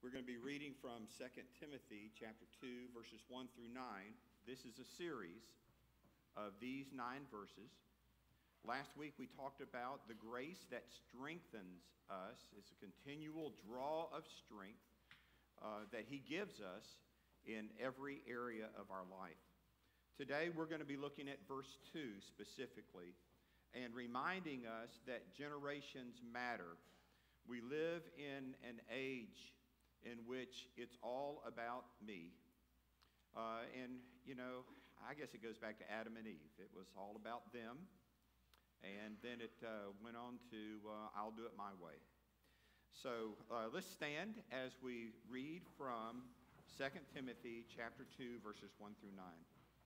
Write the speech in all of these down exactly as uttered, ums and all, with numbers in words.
We're going to be reading from Second Timothy chapter two, verses one through nine. This is a series of these nine verses. Last week we talked about the grace that strengthens us. It's a continual draw of strength uh, that he gives us in every area of our life. Today we're going to be looking at verse two specifically and reminding us that generations matter. We live in an age in which it's all about me. Uh, and, you know, I guess it goes back to Adam and Eve. It was all about them. And then it uh, went on to, uh, I'll do it my way. So uh, let's stand as we read from Second Timothy chapter two, verses one through nine.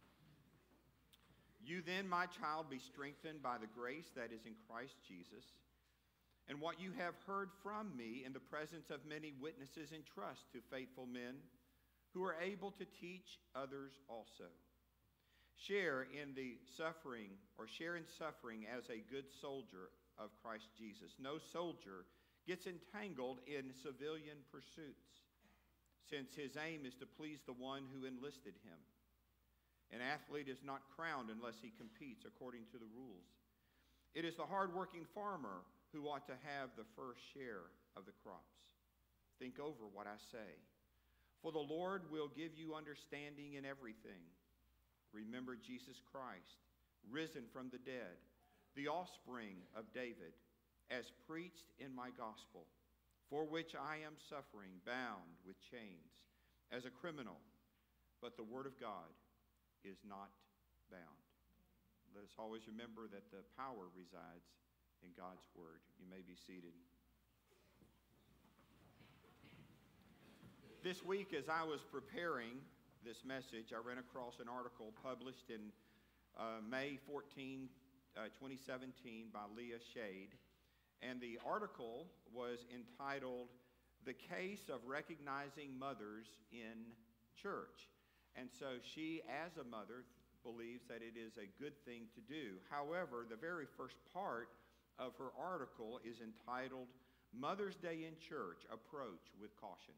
You then, my child, be strengthened by the grace that is in Christ Jesus. And what you have heard from me in the presence of many witnesses, entrust to faithful men who are able to teach others also. Share in the suffering, or share in suffering as a good soldier of Christ Jesus. No soldier gets entangled in civilian pursuits, since his aim is to please the one who enlisted him. An athlete is not crowned unless he competes according to the rules. It is the hard-working farmer who ought to have the first share of the crops. Think over what I say. For the Lord will give you understanding in everything. Remember Jesus Christ, risen from the dead, the offspring of David, as preached in my gospel, for which I am suffering, bound with chains, as a criminal. But the word of God is not bound. Let us always remember that the power resides in God's word. You may be seated. This week, as I was preparing this message, I ran across an article published in uh, May fourteenth, uh, twenty seventeen by Leah Shade. And the article was entitled, "The Case of Recognizing Mothers in Church." And so she, as a mother, believes that it is a good thing to do. However, the very first part of her article is entitled, Mother's Day in Church, Approach with Caution.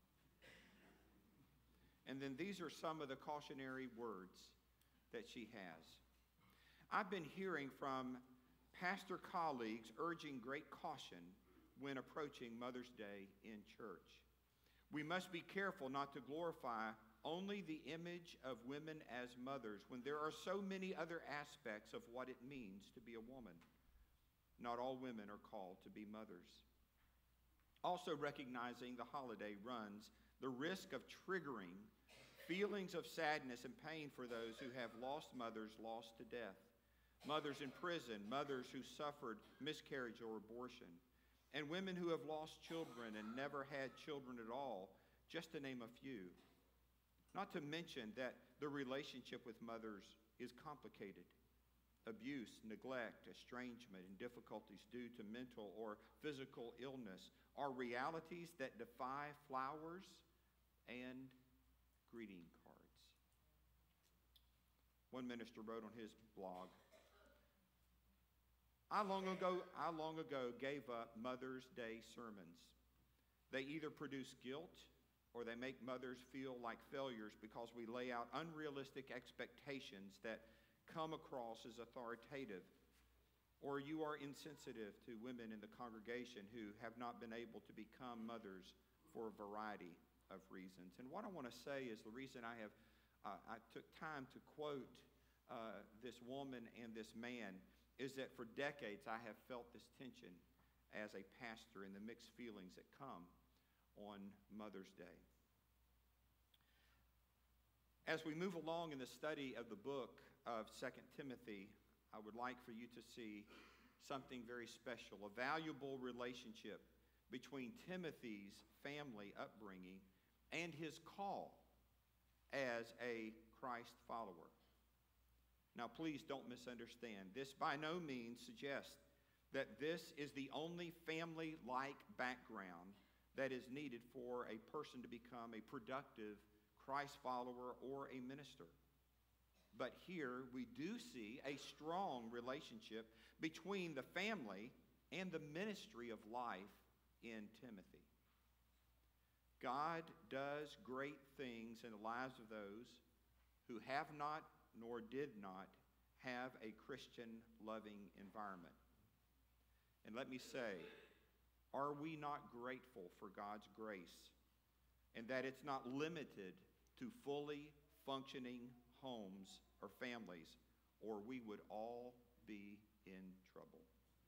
And then these are some of the cautionary words that she has. I've been hearing from pastor colleagues urging great caution when approaching Mother's Day in church. We must be careful not to glorify only the image of women as mothers when there are so many other aspects of what it means to be a woman. Not all women are called to be mothers. Also recognizing the holiday runs the risk of triggering feelings of sadness and pain for those who have lost mothers lost to death, mothers in prison, mothers who suffered miscarriage or abortion, and women who have lost children and never had children at all, just to name a few. Not to mention that the relationship with mothers is complicated. Abuse, neglect, estrangement, and difficulties due to mental or physical illness are realities that defy flowers and greeting cards. One minister wrote on his blog, I long ago, I long ago gave up Mother's Day sermons. They either produce guilt or they make mothers feel like failures because we lay out unrealistic expectations that come across as authoritative, or you are insensitive to women in the congregation who have not been able to become mothers for a variety of reasons. And what I want to say is the reason I have, uh, I took time to quote uh, this woman and this man is that for decades I have felt this tension as a pastor and the mixed feelings that come on Mother's Day. As we move along in the study of the book of Second Timothy, I would like for you to see something very special, a valuable relationship between Timothy's family upbringing and his call as a Christ follower. Now, please don't misunderstand. This by no means suggests that this is the only family-like background that is needed for a person to become a productive Christ follower or a minister. But here we do see a strong relationship between the family and the ministry of life in Timothy. God does great things in the lives of those who have not nor did not have a Christian-loving environment. And let me say, are we not grateful for God's grace and that it's not limited to fully functioning homes or families, or we would all be in trouble?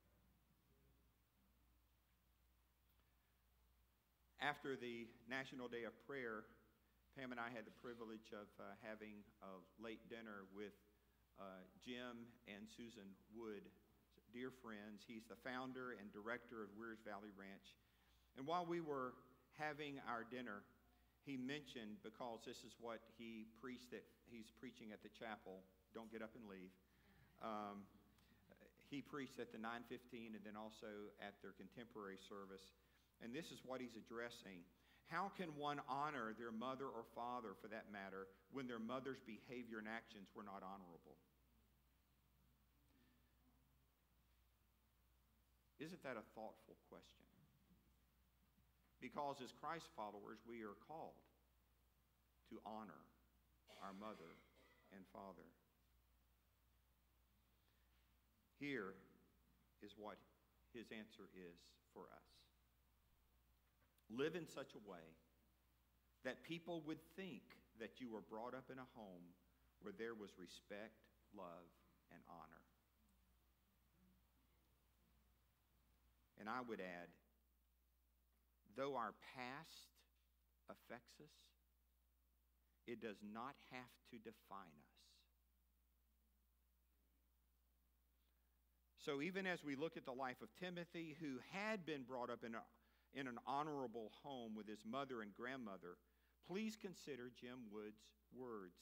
After the National Day of Prayer, Pam and I had the privilege of uh, having a late dinner with uh, Jim and Susan Wood, dear friends. He's the founder and director of Weirs Valley Ranch. And while we were having our dinner, he mentioned, because this is what he preached, that he's preaching at the chapel, don't get up and leave. Um, he preached at the nine fifteen and then also at their contemporary service. And this is what he's addressing. How can one honor their mother or father, for that matter, when their mother's behavior and actions were not honorable? Isn't that a thoughtful question? Because as Christ followers, we are called to honor our mother and father. Here is what his answer is for us. Live in such a way that people would think that you were brought up in a home where there was respect, love, and honor. And I would add, though our past affects us, it does not have to define us. So even as we look at the life of Timothy, who had been brought up in a in an honorable home with his mother and grandmother, please consider Jim Wood's words.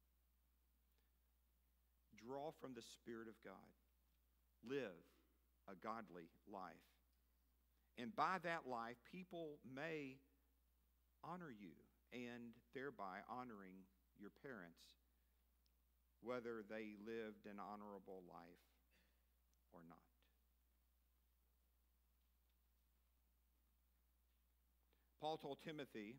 Draw from the Spirit of God. Live a godly life. And by that life, people may honor you, and thereby honoring your parents, whether they lived an honorable life or not. Paul told Timothy,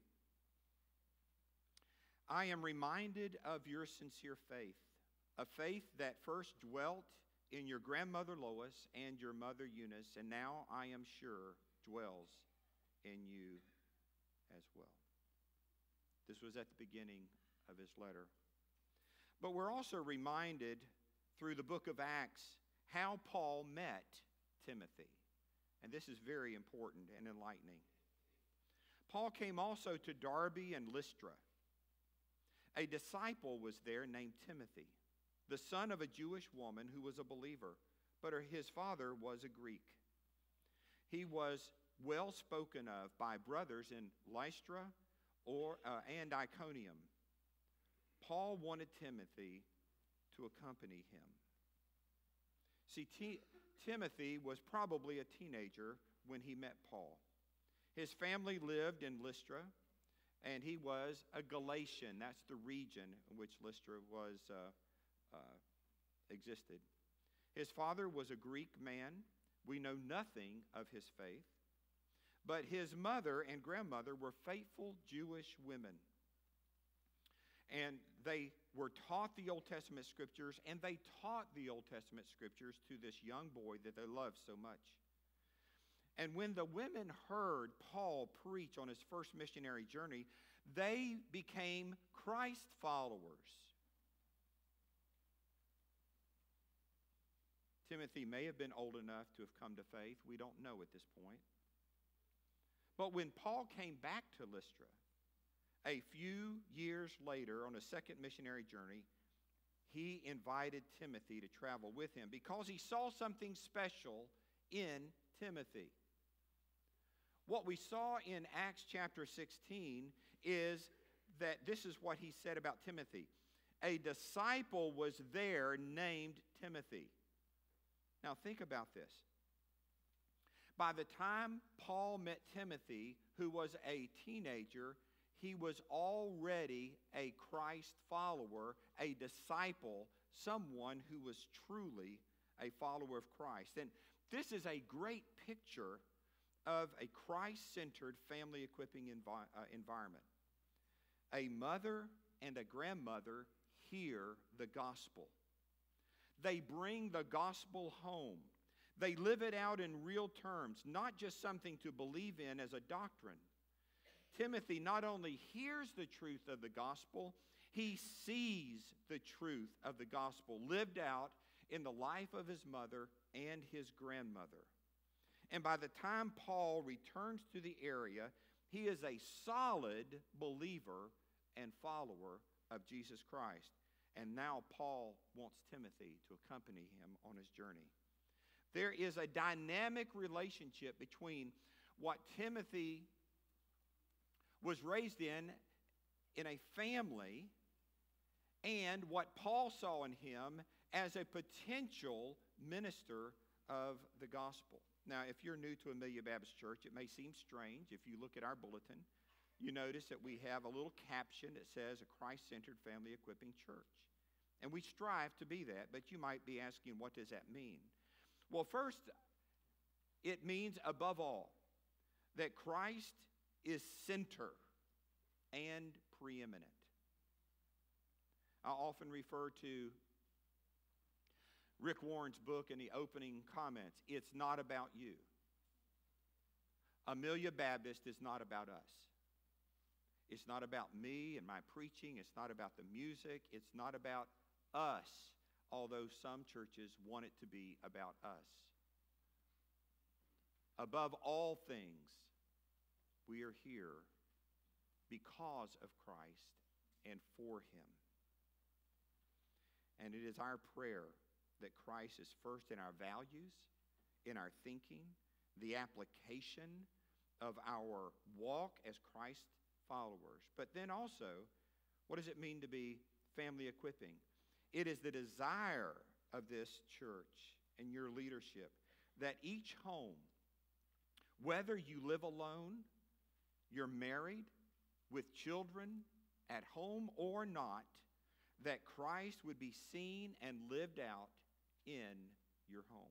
I am reminded of your sincere faith, a faith that first dwelt in your grandmother Lois and your mother Eunice, and now I am sure dwells in you as well. This was at the beginning of his letter. But we're also reminded through the book of Acts how Paul met Timothy. And this is very important and enlightening. Paul came also to Derbe and Lystra. A disciple was there named Timothy, the son of a Jewish woman who was a believer, but his father was a Greek. He was well spoken of by brothers in Lystra or, uh, and Iconium. Paul wanted Timothy to accompany him. See, T- Timothy was probably a teenager when he met Paul. His family lived in Lystra, and he was a Galatian. That's the region in which Lystra was uh, uh, existed. His father was a Greek man. We know nothing of his faith. But his mother and grandmother were faithful Jewish women. And they were taught the Old Testament scriptures, and they taught the Old Testament scriptures to this young boy that they loved so much. And when the women heard Paul preach on his first missionary journey, they became Christ followers. Timothy may have been old enough to have come to faith. We don't know at this point. But when Paul came back to Lystra, a few years later on a second missionary journey, he invited Timothy to travel with him because he saw something special in Timothy. What we saw in Acts chapter sixteen is that this is what he said about Timothy. A disciple was there named Timothy. Now think about this. By the time Paul met Timothy, who was a teenager, he was already a Christ follower, a disciple, someone who was truly a follower of Christ. And this is a great picture of a Christ-centered family equipping envi- uh, environment. A mother and a grandmother hear the gospel. They bring the gospel home. They live it out in real terms, not just something to believe in as a doctrine. Timothy not only hears the truth of the gospel, he sees the truth of the gospel lived out in the life of his mother and his grandmother. And by the time Paul returns to the area, he is a solid believer and follower of Jesus Christ. And now Paul wants Timothy to accompany him on his journey. There is a dynamic relationship between what Timothy was raised in, in a family, and what Paul saw in him as a potential minister of the gospel. Now, if you're new to Amelia Baptist Church, it may seem strange. If you look at our bulletin, you notice that we have a little caption that says a Christ-centered family equipping church. And we strive to be that, but you might be asking, what does that mean? Well, first, it means above all that Christ is center and preeminent. I often refer to Rick Warren's book in the opening comments. It's not about you. Amelia Baptist is not about us. It's not about me and my preaching. It's not about the music. It's not about us, although some churches want it to be about us. Above all things, we are here because of Christ and for him. And it is our prayer that Christ is first in our values, in our thinking, the application of our walk as Christ followers. But then also, what does it mean to be family equipping? It is the desire of this church and your leadership that each home, whether you live alone, you're married, with children, at home or not, that Christ would be seen and lived out in your home.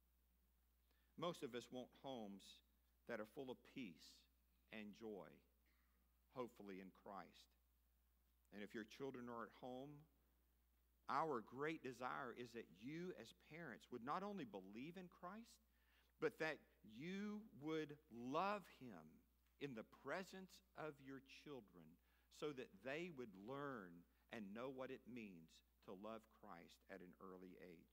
Most of us want homes that are full of peace and joy, hopefully in Christ. And if your children are at home, our great desire is that you as parents would not only believe in Christ, but that you would love him in the presence of your children so that they would learn and know what it means to love Christ at an early age.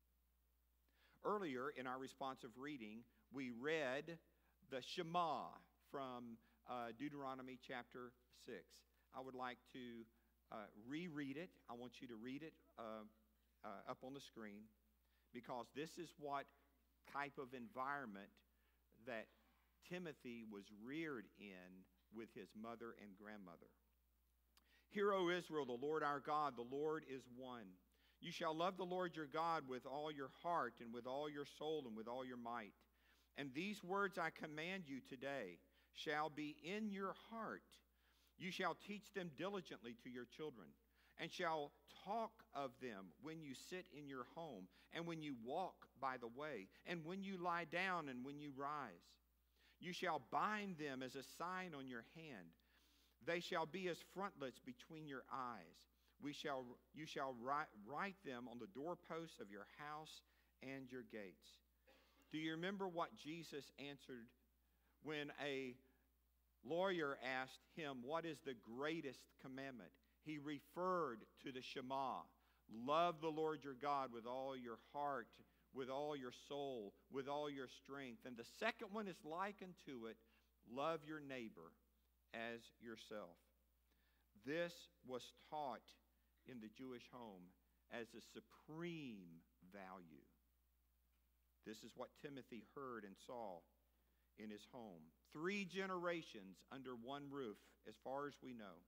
Earlier in our responsive reading, we read the Shema from uh, Deuteronomy chapter six. I would like to uh, reread it. I want you to read it uh, uh, up on the screen, because this is what type of environment that Timothy was reared in with his mother and grandmother. Hear, O Israel, the Lord our God, the Lord is one. You shall love the Lord your God with all your heart and with all your soul and with all your might. And these words I command you today shall be in your heart. You shall teach them diligently to your children, and shall talk of them when you sit in your home, and when you walk by the way, and when you lie down and when you rise. You shall bind them as a sign on your hand. They shall be as frontlets between your eyes. We shall, you shall write, write them on the doorposts of your house and your gates. Do you remember what Jesus answered when a lawyer asked him, what is the greatest commandment? He referred to the Shema. Love the Lord your God with all your heart, with all your soul, with all your strength. And the second one is like unto it, love your neighbor as yourself. This was taught in the Jewish home as a supreme value. This is what Timothy heard and saw in his home. Three generations under one roof, as far as we know,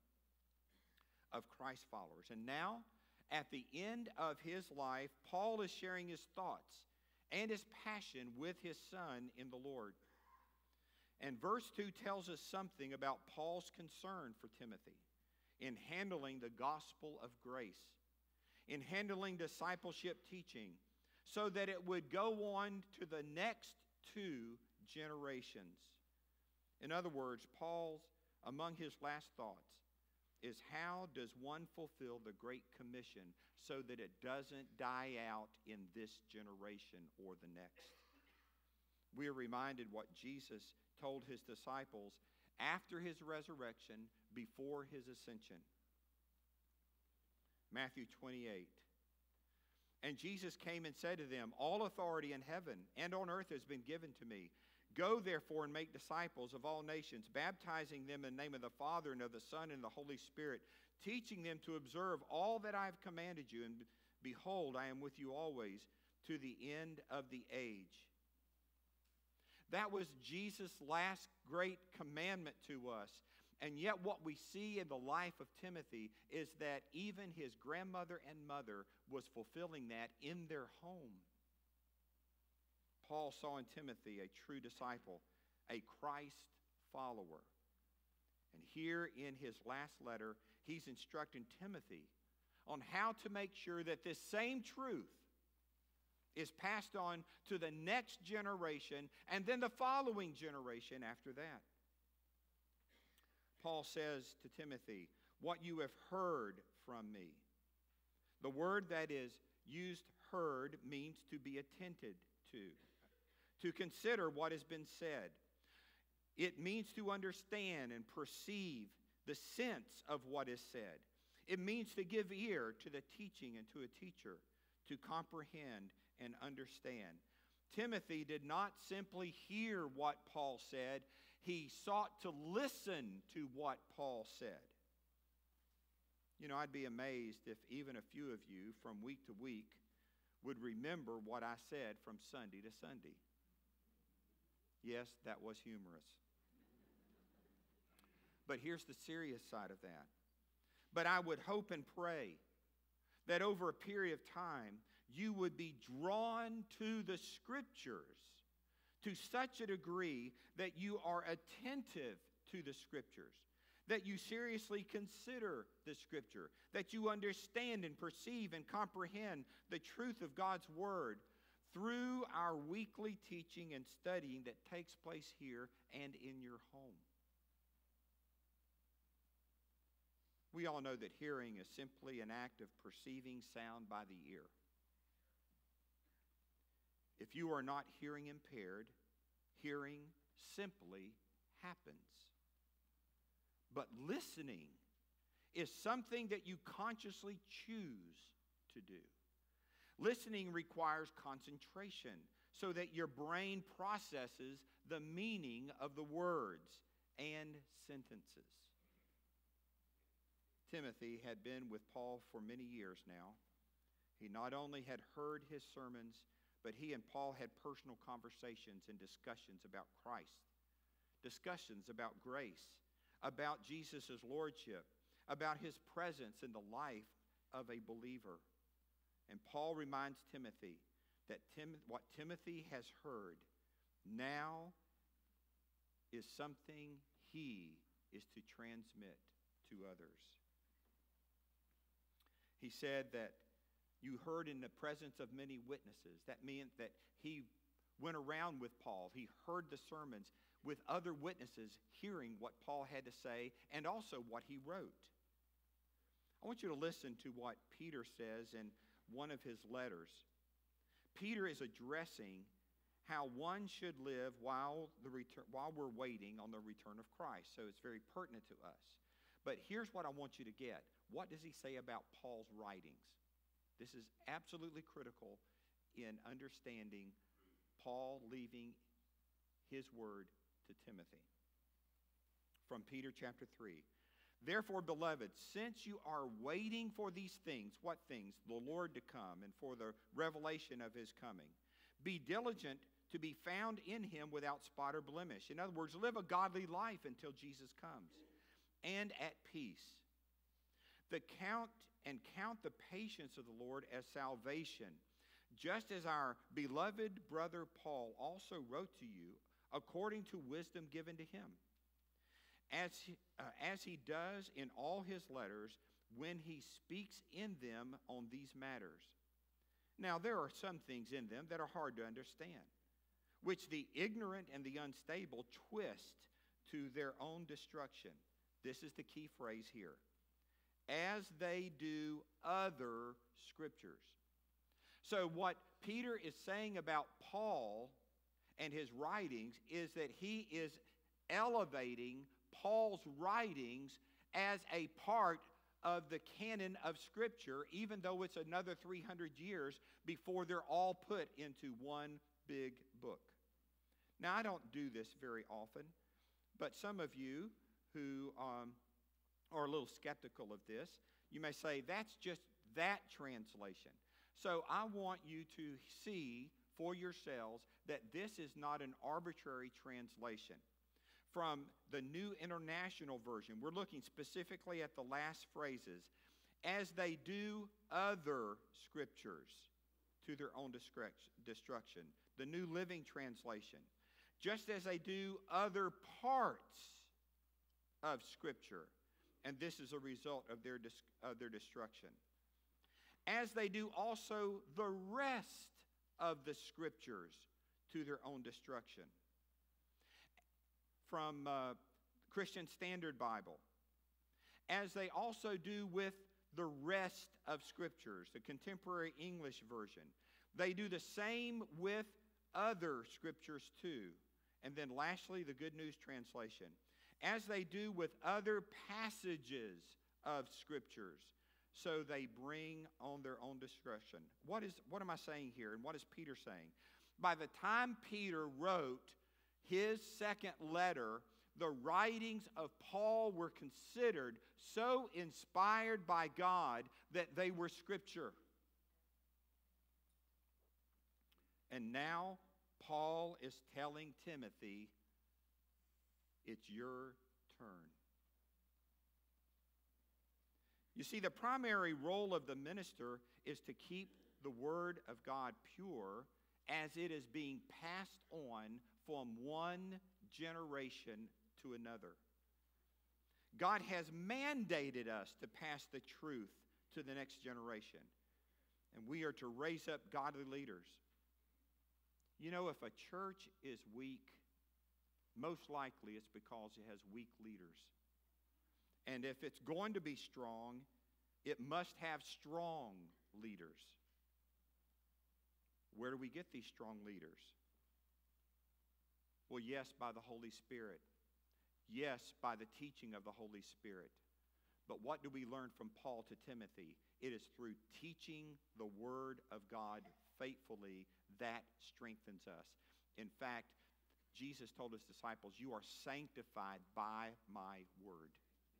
of Christ followers. And now, at the end of his life, Paul is sharing his thoughts and his passion with his son in the Lord. And verse two tells us something about Paul's concern for Timothy in handling the gospel of grace, in handling discipleship teaching, so that it would go on to the next two generations. In other words, Paul's, among his last thoughts, is how does one fulfill the Great Commission so that it doesn't die out in this generation or the next? We are reminded what Jesus told his disciples after his resurrection, before his ascension. Matthew twenty-eight. And Jesus came and said to them, all authority in heaven and on earth has been given to me. Go therefore and make disciples of all nations, baptizing them in the name of the Father and of the Son and the Holy Spirit, teaching them to observe all that I have commanded you. And behold, I am with you always to the end of the age. That was Jesus' last great commandment to us. And yet what we see in the life of Timothy is that even his grandmother and mother was fulfilling that in their home. Paul saw in Timothy a true disciple, a Christ follower. And here in his last letter, he's instructing Timothy on how to make sure that this same truth is passed on to the next generation and then the following generation after that. Paul says to Timothy, what you have heard from me. The word that is used, heard, means to be attended to, to consider what has been said. It means to understand and perceive the sense of what is said. It means to give ear to the teaching and to a teacher, to comprehend and understand. Timothy did not simply hear what Paul said. He sought to listen to what Paul said. You know, I'd be amazed if even a few of you from week to week would remember what I said from Sunday to Sunday. Yes, that was humorous. But here's the serious side of that. But I would hope and pray that over a period of time, you would be drawn to the Scriptures to such a degree that you are attentive to the Scriptures, that you seriously consider the Scripture, that you understand and perceive and comprehend the truth of God's Word through our weekly teaching and studying that takes place here and in your home. We all know that hearing is simply an act of perceiving sound by the ear. If you are not hearing impaired, hearing simply happens. But listening is something that you consciously choose to do. Listening requires concentration so that your brain processes the meaning of the words and sentences. Timothy had been with Paul for many years now. He not only had heard his sermons, but he and Paul had personal conversations and discussions about Christ, discussions about grace, about Jesus' lordship, about his presence in the life of a believer. And Paul reminds Timothy that Tim, what Timothy has heard now is something he is to transmit to others. He said that you heard in the presence of many witnesses. That meant that he went around with Paul. He heard the sermons with other witnesses, hearing what Paul had to say and also what he wrote. I want you to listen to what Peter says in one of his letters. Peter is addressing how one should live while, the return, while we're waiting on the return of Christ. So it's very pertinent to us. But here's what I want you to get. What does he say about Paul's writings? This is absolutely critical in understanding Paul leaving his word to Timothy. From Peter chapter three. Therefore, beloved, since you are waiting for these things, what things? The Lord to come and for the revelation of his coming. Be diligent to be found in him without spot or blemish. In other words, live a godly life until Jesus comes. And at peace. The count and count the patience of the Lord as salvation, just as our beloved brother Paul also wrote to you, according to wisdom given to him, as he, uh, as he does in all his letters when he speaks in them on these matters. Now, there are some things in them that are hard to understand. which the ignorant and the unstable twist to their own destruction. This is the key phrase here. As they do other scriptures. So what Peter is saying about Paul and his writings is that he is elevating Paul's writings as a part of the canon of Scripture, even though it's another three hundred years before they're all put into one big book. Now, I don't do this very often, but some of you who um, are a little skeptical of this, you may say, that's just that translation. So I want you to see for yourselves that this is not an arbitrary translation. From the New International Version, we're looking specifically at the last phrases. As they do other scriptures to their own destruction. The New Living Translation. Just as they do other parts of Scripture. And this is a result of their, of their destruction. As they do also the rest of the Scriptures to their own destruction. From uh, Christian Standard Bible. As they also do with the rest of Scriptures, the Contemporary English Version. They do the same with other Scriptures too. And then lastly, the Good News Translation. As they do with other passages of Scriptures, so they bring on their own destruction. What is, what am I saying here, and what is Peter saying? By the time Peter wrote his second letter, the writings of Paul were considered so inspired by God that they were Scripture. And now Paul is telling Timothy, it's your turn. You see, the primary role of the minister is to keep the Word of God pure as it is being passed on from one generation to another. God has mandated us to pass the truth to the next generation. And we are to raise up godly leaders. You know, if a church is weak, most likely it's because it has weak leaders. And if it's going to be strong, it must have strong leaders. Where do we get these strong leaders? Well, yes, by the Holy Spirit. Yes, by the teaching of the Holy Spirit. But what do we learn from Paul to Timothy? It is through teaching the Word of God faithfully that strengthens us. In fact, Jesus told his disciples, you are sanctified by my Word.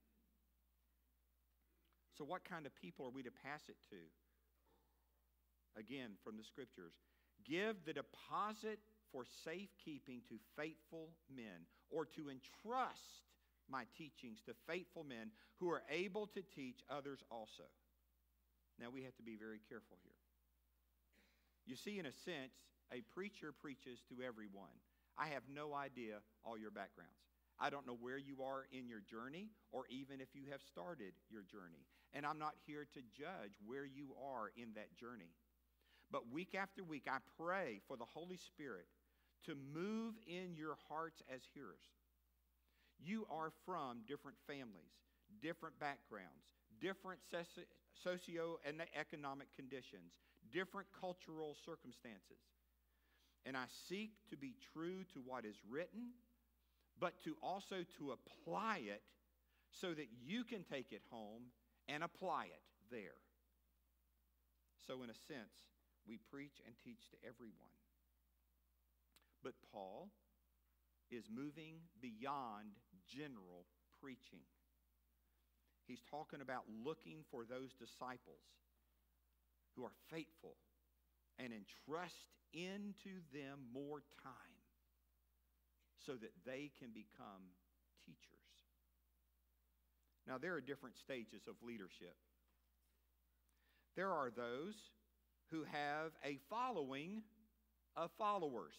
So what kind of people are we to pass it to? Again, from the Scriptures. Give the deposit for safekeeping to faithful men, or to entrust my teachings to faithful men who are able to teach others also. Now we have to be very careful here. You see, in a sense, a preacher preaches to everyone. I have no idea all your backgrounds. I don't know where you are in your journey, or even if you have started your journey. And I'm not here to judge where you are in that journey. But week after week, I pray for the Holy Spirit to move in your hearts as hearers. You are from different families, different backgrounds, different socio and economic conditions, different cultural circumstances. And I seek to be true to what is written, but to also to apply it so that you can take it home and apply it there. So in a sense, we preach and teach to everyone. But Paul is moving beyond general preaching. He's talking about looking for those disciples who are faithful and entrust into them more time so that they can become teachers. Now, there are different stages of leadership. There are those who have a following of followers.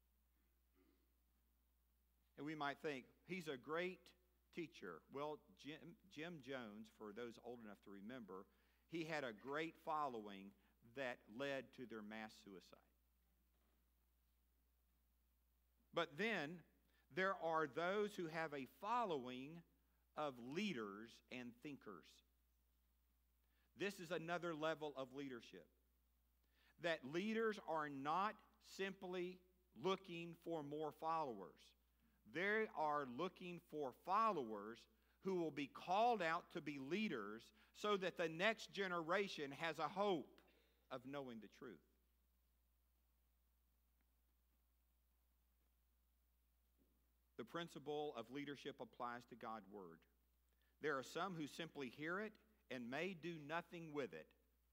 And we might think, he's a great teacher. Well, Jim, Jim Jones, for those old enough to remember, he had a great following that led to their mass suicide. But then there are those who have a following of leaders and thinkers. This is another level of leadership. That leaders are not simply looking for more followers. They are looking for followers who will be called out to be leaders so that the next generation has a hope of knowing the truth. The principle of leadership applies to God's Word. There are some who simply hear it and may do nothing with it.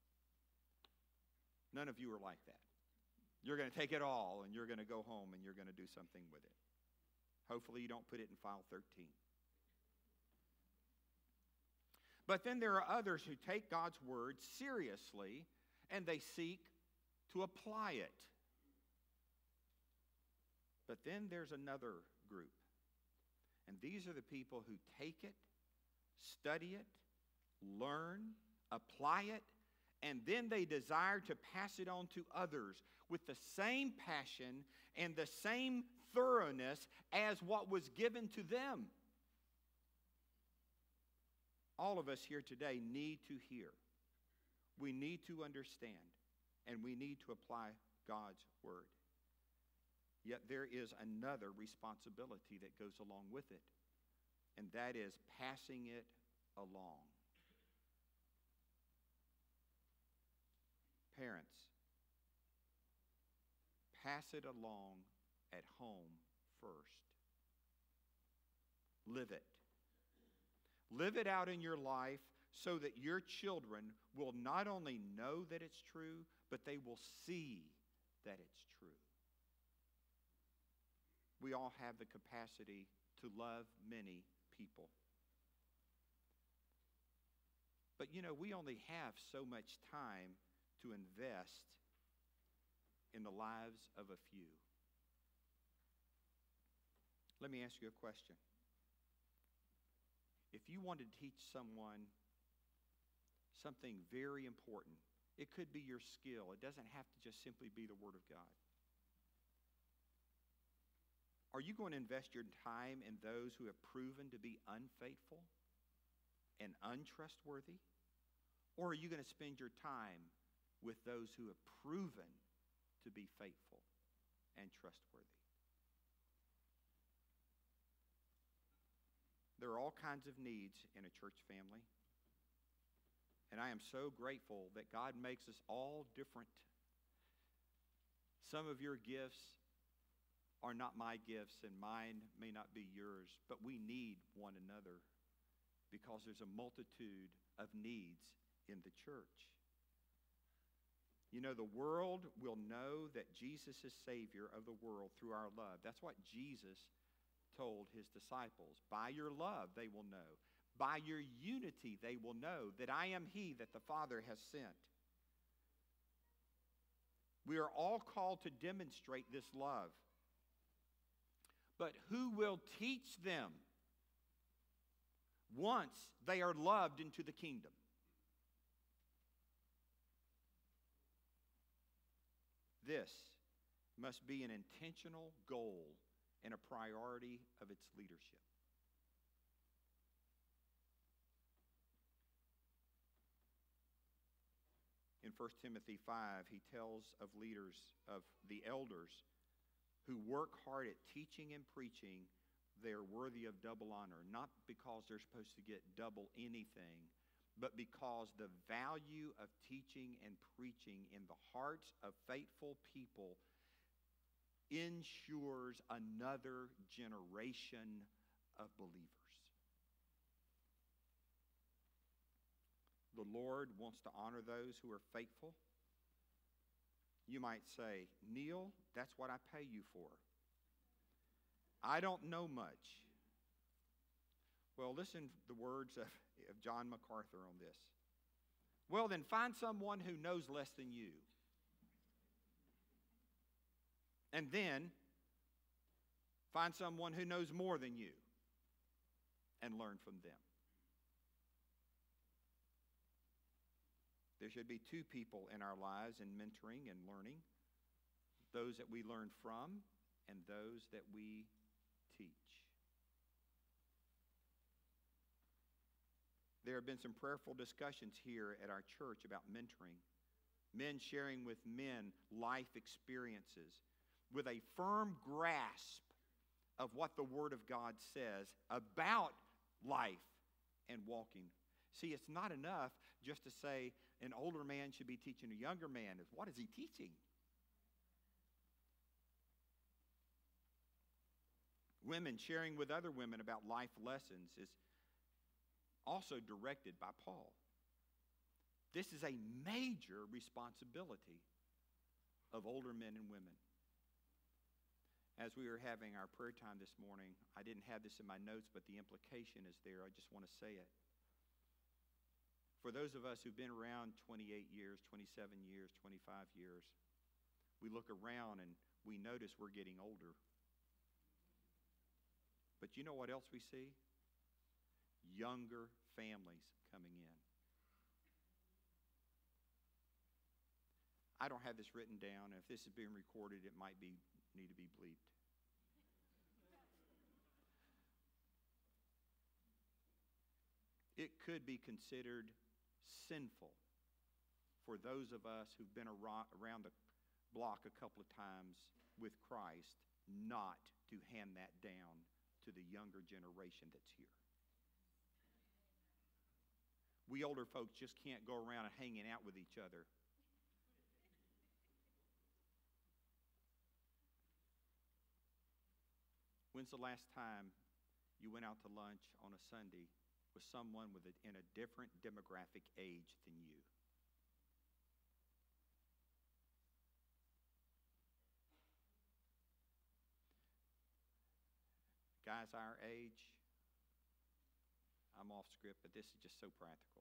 None of you are like that. You're going to take it all and you're going to go home and you're going to do something with it. Hopefully you don't put it in file thirteen. But then there are others who take God's Word seriously and they seek to apply it. But then there's another group. And these are the people who take it, study it, learn, apply it, and then they desire to pass it on to others with the same passion and the same thoroughness as what was given to them. All of us here today need to hear. We need to understand, and we need to apply God's Word. Yet there is another responsibility that goes along with it, and that is passing it along. Parents, pass it along at home first. Live it. Live it out in your life so that your children will not only know that it's true, but they will see that it's true. We all have the capacity to love many people. But you know, we only have so much time to invest in the lives of a few. Let me ask you a question. If you wanted to teach someone something very important, it could be your skill. It doesn't have to just simply be the Word of God. Are you going to invest your time in those who have proven to be unfaithful and untrustworthy? Or are you going to spend your time with those who have proven to be faithful and trustworthy? There are all kinds of needs in a church family. And I am so grateful that God makes us all different. Some of your gifts are not my gifts, and mine may not be yours, but we need one another because there's a multitude of needs in the church. You know, the world will know that Jesus is Savior of the world through our love. That's what Jesus told his disciples. By your love they will know. By your unity they will know that I am he that the Father has sent. We are all called to demonstrate this love. But who will teach them once they are loved into the kingdom? This must be an intentional goal and a priority of its leadership. In First Timothy five, he tells of leaders, of the elders, who work hard at teaching and preaching. They are worthy of double honor, not because they're supposed to get double anything, but because the value of teaching and preaching in the hearts of faithful people ensures another generation of believers. The Lord wants to honor those who are faithful. You might say, Neil, that's what I pay you for. I don't know much. Well, listen to the words of, of John MacArthur on this. Well, then find someone who knows less than you. And then find someone who knows more than you and learn from them. There should be two people in our lives in mentoring and learning. Those that we learn from and those that we teach. There have been some prayerful discussions here at our church about mentoring. Men sharing with men life experiences with a firm grasp of what the Word of God says about life and walking. See, it's not enough just to say an older man should be teaching a younger man. What is he teaching? Women sharing with other women about life lessons is also directed by Paul. This is a major responsibility of older men and women. As we were having our prayer time this morning, I didn't have this in my notes, but the implication is there. I just want to say it. For those of us who've been around twenty-eight years, twenty-seven years, twenty-five years, we look around and we notice we're getting older. But you know what else we see? Younger families coming in. I don't have this written down. If this is being recorded, it might be need to be bleeped. It could be considered sinful for those of us who've been around the block a couple of times with Christ not to hand that down to the younger generation that's here. We older folks just can't go around and hanging out with each other. When's the last time you went out to lunch on a Sunday with someone with a, in a different demographic age than you? Guys our age, I'm off script, but this is just so practical.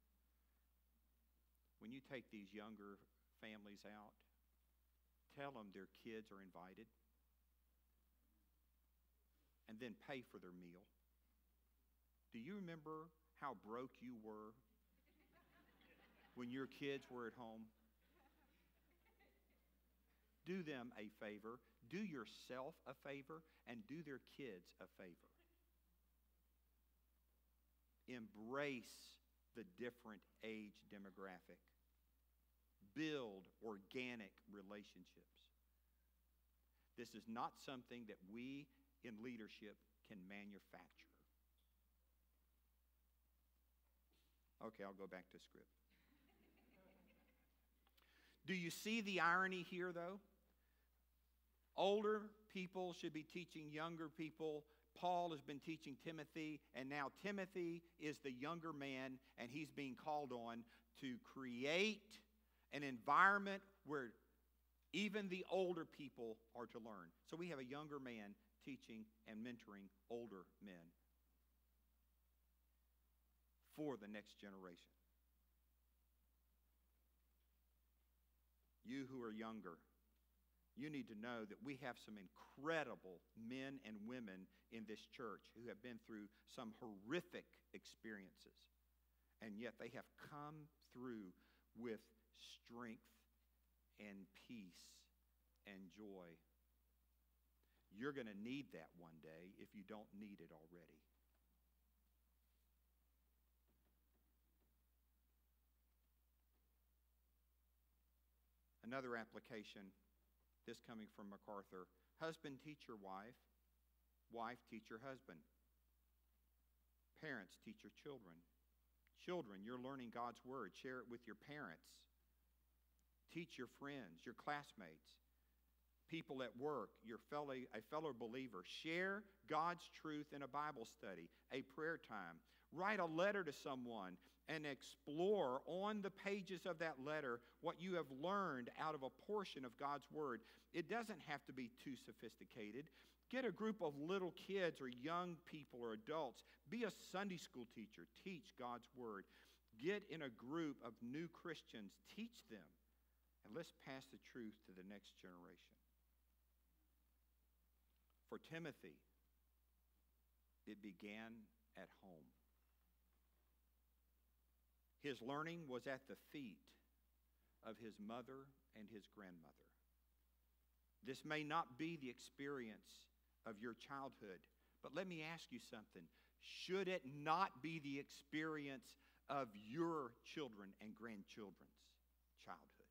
When you take these younger families out, tell them their kids are invited, and then pay for their meal. Do you remember how broke you were when your kids were at home? Do them a favor, do yourself a favor, and do their kids a favor. Embrace the different age demographic. Build organic relationships. This is not something that we in leadership can manufacture. Okay, I'll go back to script. Do you see the irony here, though? Older people should be teaching younger people. Paul has been teaching Timothy, and now Timothy is the younger man, and he's being called on to create an environment where even the older people are to learn. So we have a younger man teaching and mentoring older men for the next generation. You who are younger, you need to know that we have some incredible men and women in this church who have been through some horrific experiences, and yet they have come through with strength and peace and joy. You're going to need that one day if you don't need it already. Another application, this coming from MacArthur. Husband, teach your wife. Wife, teach your husband. Parents, teach your children. Children, you're learning God's Word. Share it with your parents. Teach your friends, your classmates. People at work, your fellow, a fellow believer. Share God's truth in a Bible study, a prayer time. Write a letter to someone and explore on the pages of that letter what you have learned out of a portion of God's Word. It doesn't have to be too sophisticated. Get a group of little kids or young people or adults. Be a Sunday school teacher. Teach God's Word. Get in a group of new Christians. Teach them. And let's pass the truth to the next generation. For Timothy, it began at home. His learning was at the feet of his mother and his grandmother. This may not be the experience of your childhood, but let me ask you something. Should it not be the experience of your children and grandchildren's childhood?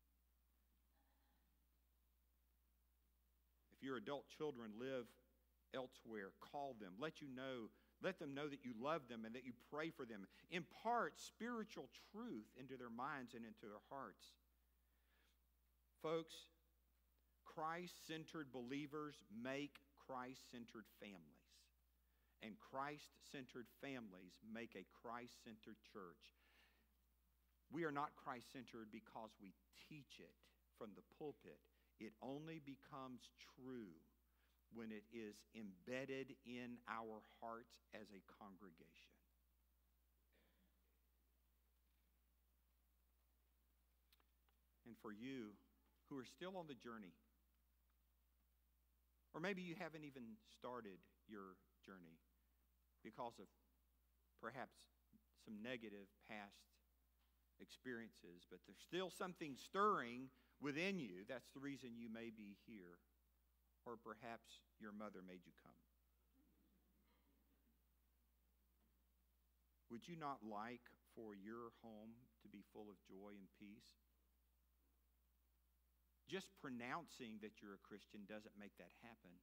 If your adult children live elsewhere, call them. Let you know, let them know that you love them and that you pray for them. Impart spiritual truth into their minds and into their hearts. Folks, Christ-centered believers make Christ-centered families. And Christ-centered families make a Christ-centered church. We are not Christ-centered because we teach it from the pulpit. It only becomes true when it is embedded in our hearts as a congregation. And for you who are still on the journey, or maybe you haven't even started your journey because of perhaps some negative past experiences, but there's still something stirring within you. That's the reason you may be here. Or perhaps your mother made you come. Would you not like for your home to be full of joy and peace? Just pronouncing that you're a Christian doesn't make that happen.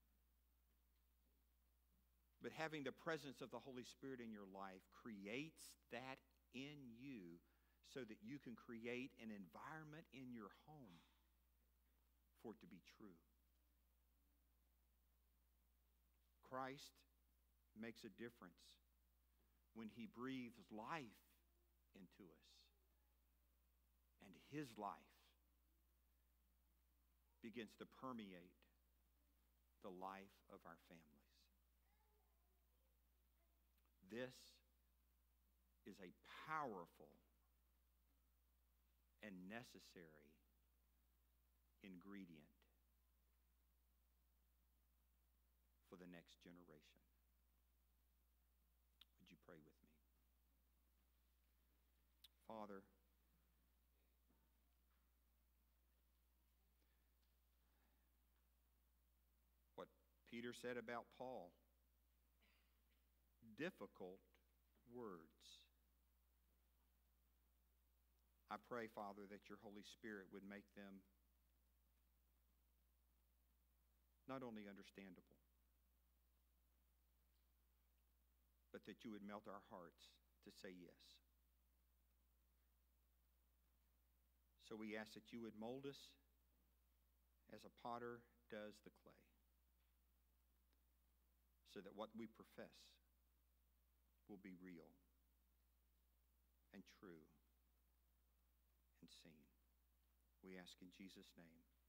But having the presence of the Holy Spirit in your life creates that in you so that you can create an environment in your home for it to be true. Christ makes a difference when he breathes life into us. And his life begins to permeate the life of our families. This is a powerful and necessary ingredient for the next generation. Would you pray with me? Father, what Peter said about Paul, difficult words. I pray, Father, that your Holy Spirit would make them not only understandable, but that you would melt our hearts to say yes. So we ask that you would mold us as a potter does the clay, so that what we profess will be real and true and seen. We ask in Jesus' name.